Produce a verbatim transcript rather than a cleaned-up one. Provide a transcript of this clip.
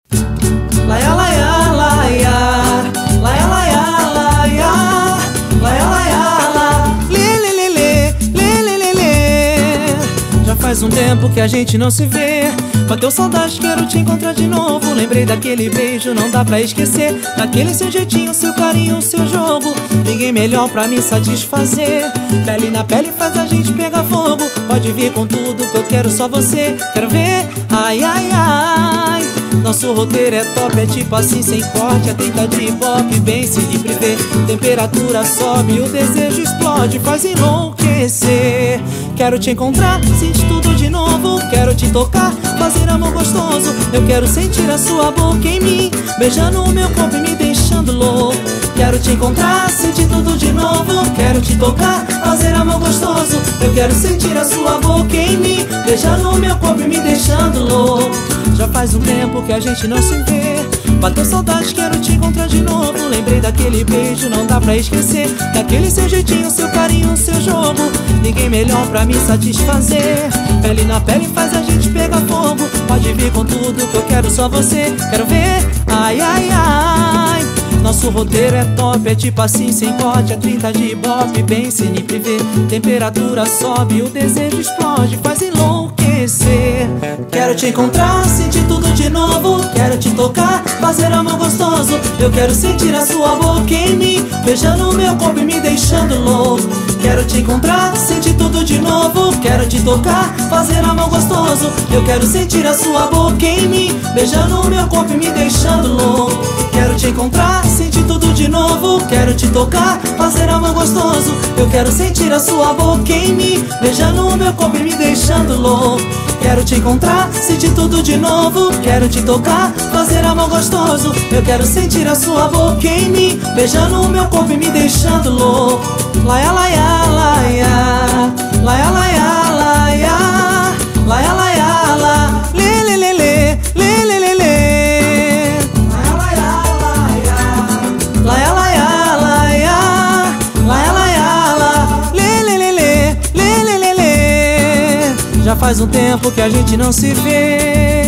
Laia, laia, laia, laia, laia, laia, laia, laia, la, lê, lê, lê, lê, lê, lê, lê. Já faz um tempo que a gente não se vê. Bateu saudade, quero te encontrar de novo. Lembrei daquele beijo, não dá pra esquecer. Daquele seu jeitinho, seu carinho, seu jogo. Ninguém melhor pra me satisfazer. Pele na pele faz a gente pegar fogo. Pode vir com tudo que eu quero só você. Quero ver, ai, ai, ai. Nosso roteiro é top, é tipo assim sem corte. É trinta de pop, bem se livre ver. Temperatura sobe, o desejo explode, faz enlouquecer. Quero te encontrar, sentir tudo de novo. Quero te tocar, fazer amor gostoso. Eu quero sentir a sua boca em mim, beijando o meu corpo e me deixando louco. Quero te encontrar, sentir tudo de novo. Quero te tocar, fazer amor gostoso. Eu quero sentir a sua boca em mim, beijando o meu corpo e me deixando louco. Já faz um tempo que a gente não se vê. Bateu saudade, quero te encontrar de novo. Lembrei daquele beijo, não dá pra esquecer. Daquele seu jeitinho, seu carinho, seu jogo. Ninguém melhor pra me satisfazer. Pele na pele faz a gente pegar fogo. Pode vir com tudo que eu quero só você. Quero ver, ai, ai, ai. Nosso roteiro é top, é tipo assim sem corte. É trinta de ibope, bem sem nem privê. Temperatura sobe, o desejo explode, faz enlouquecer. Quero te encontrar, sentir tudo de novo. Quero te tocar, fazer amor gostoso. Eu quero sentir a sua boca em mim, beijando o meu corpo e me deixando louco. Quero te encontrar, sentir tudo de novo. Quero te tocar, fazer amor gostoso. Eu quero sentir a sua boca em mim, beijando o meu corpo e me deixando louco. Quero te encontrar, sentir tudo de novo. Quero te tocar, fazer amor gostoso. Eu quero sentir a sua boca em mim, beijando o meu corpo e me deixando louco. Quero te encontrar, sentir tudo de novo. Quero te tocar, fazer amor gostoso. Eu quero sentir a sua boca em mim, beijando o meu corpo e me deixando louco. Laia, laia, laia, laia, laia, laia, laia, laia, la, lê, lê, lê, lê, lê, lê, lê, lê. Laia, laia, laia, laia, laia, laia, la, lê, lê, lê, lê, lê, lê, lê, lê. Já faz um tempo que a gente não se vê.